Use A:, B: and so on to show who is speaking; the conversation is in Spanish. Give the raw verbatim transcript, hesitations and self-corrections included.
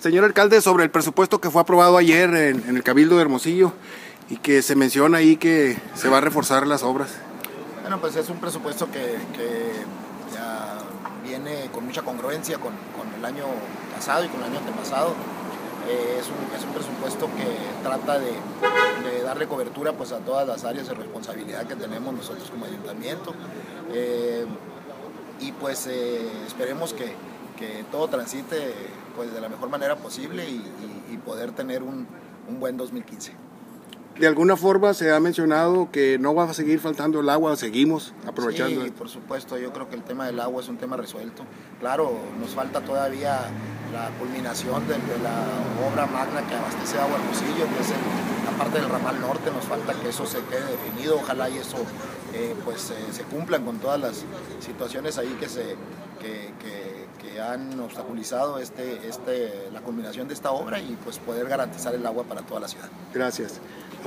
A: Señor alcalde, sobre el presupuesto que fue aprobado ayer en, en el Cabildo de Hermosillo y que se menciona ahí que se va a reforzar las obras.
B: Bueno, pues es un presupuesto que, que ya viene con mucha congruencia con, con el año pasado y con el año antepasado. Eh, es, un, es un presupuesto que trata de, de darle cobertura pues, a todas las áreas de responsabilidad que tenemos nosotros como ayuntamiento. Eh, y pues eh, esperemos que, que todo transite pues, de la mejor manera posible y, y, y poder tener un, un buen dos mil quince.
A: De alguna forma se ha mencionado que no va a seguir faltando el agua, seguimos aprovechando.
B: Sí, por supuesto, yo creo que el tema del agua es un tema resuelto. Claro, nos falta todavía la culminación de, de la obra magna que abastece agua Hermosillo, que es el, la parte del ramal norte, nos falta que eso se quede definido, ojalá y eso eh, pues eh, se cumplan con todas las situaciones ahí que se que, que, que han obstaculizado este, este, la culminación de esta obra y pues poder garantizar el agua para toda la ciudad.
A: Gracias.